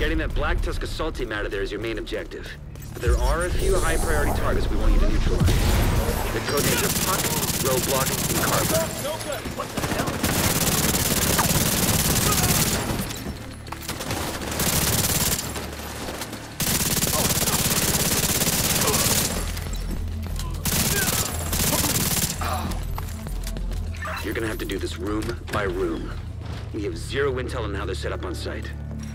Getting that Black Tusk assault team out of there is your main objective. But there are a few high-priority targets we want you to neutralize. The codenames are Puck, Roadblock, and Carver. No good. What the hell? You're gonna have to do this room by room. We have zero intel on how they're set up on site.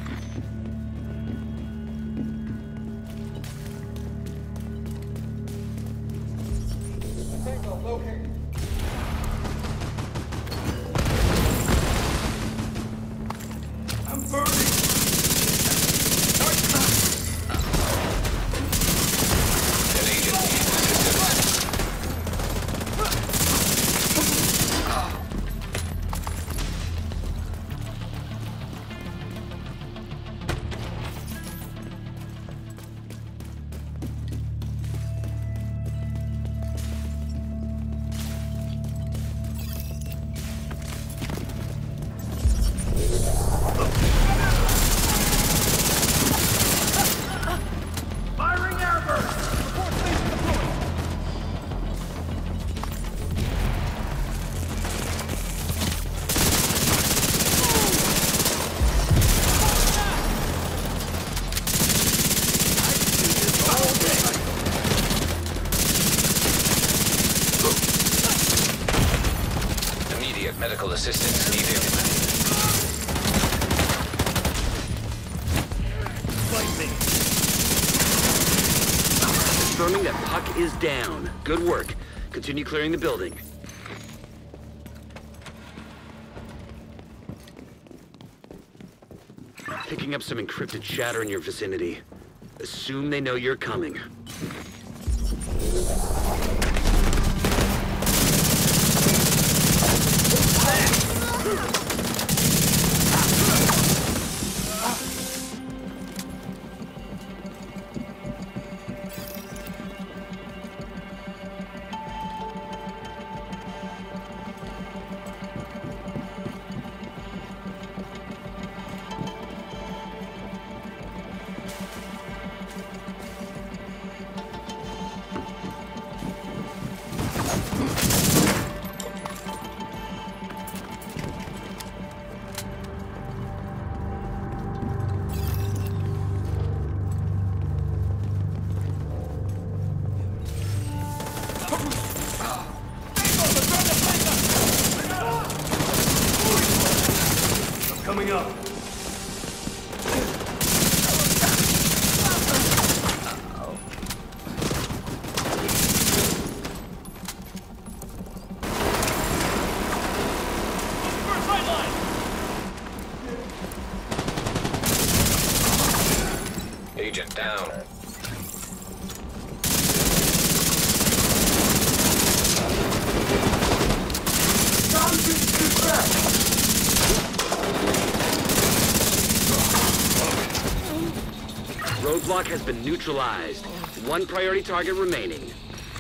Medical assistance needed. Fight me. Confirming that Puck is down. Good work. Continue clearing the building. Picking up some encrypted chatter in your vicinity. Assume they know you're coming. Coming up. Agent down. Roadblock has been neutralized. One priority target remaining.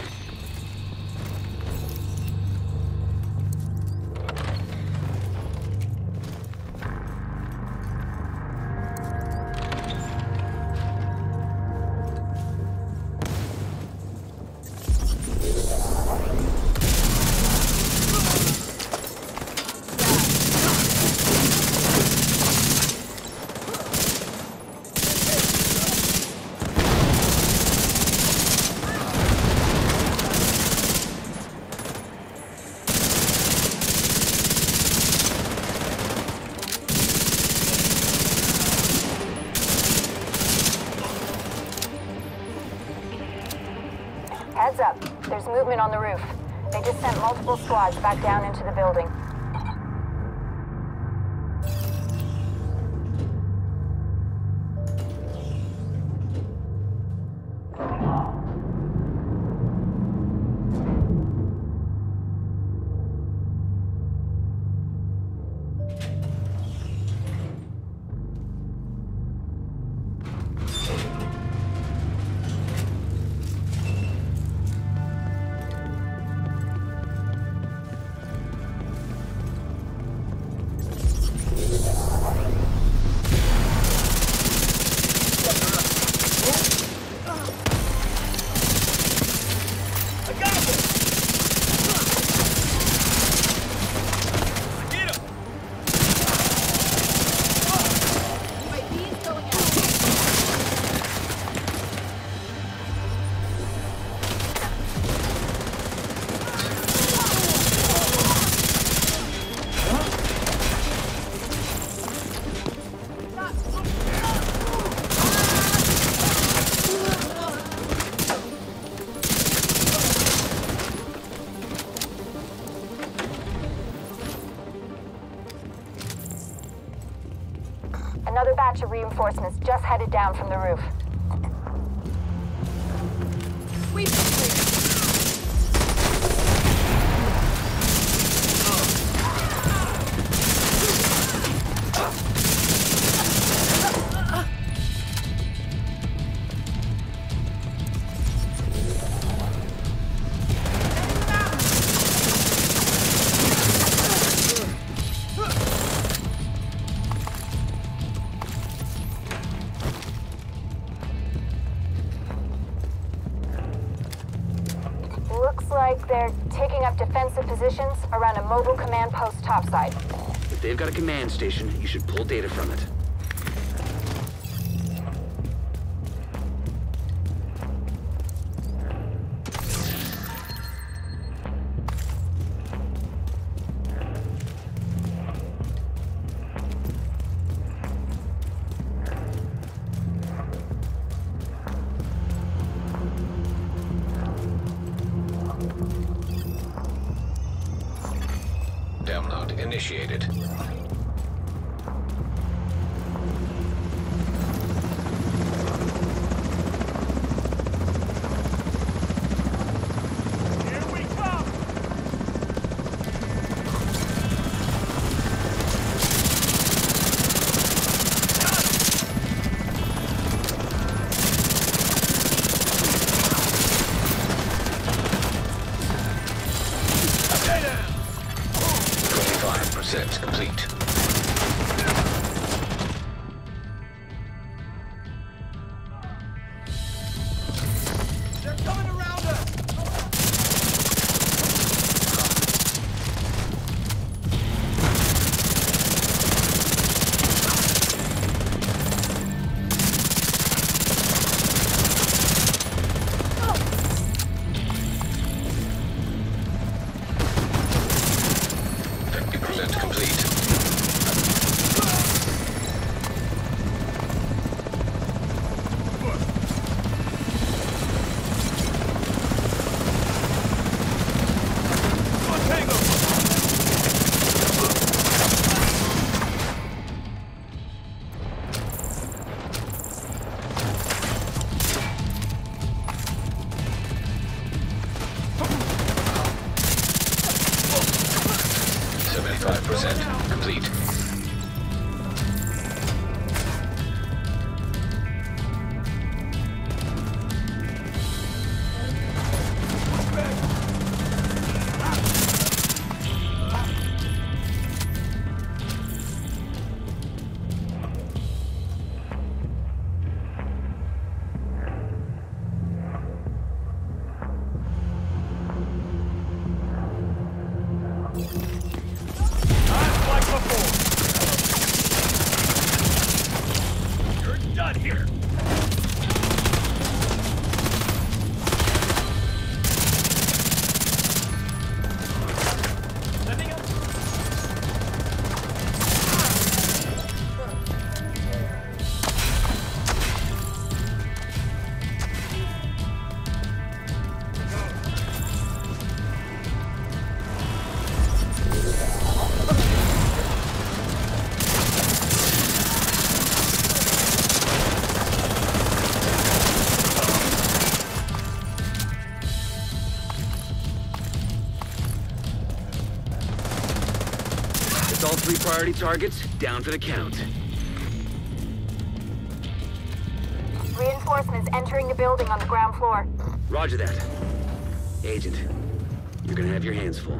Heads up. There's movement on the roof. They just sent multiple squads back down into the building. Another batch of reinforcements just headed down from the roof. We've been cleared. Looks like they're taking up defensive positions around a mobile command post topside. If they've got a command station, you should pull data from it. Download initiated. Here we come! 25% complete. They're coming around us! Complete. 75% complete. Done here! Sending up. It's all 3 priority targets, down for the count. Reinforcements entering the building on the ground floor. Roger that. Agent, you're gonna have your hands full.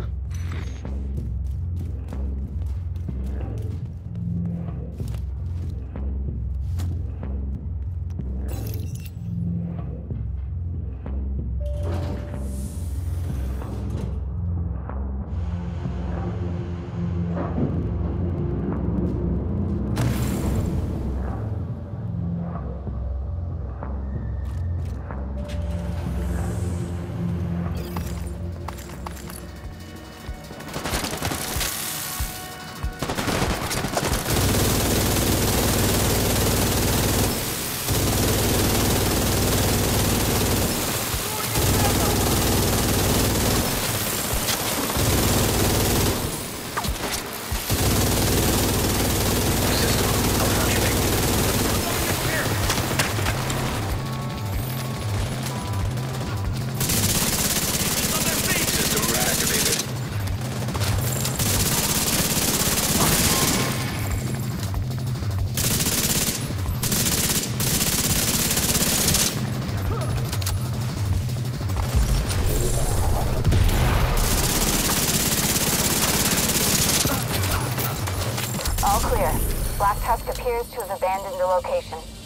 Black Tusk appears to have abandoned the location.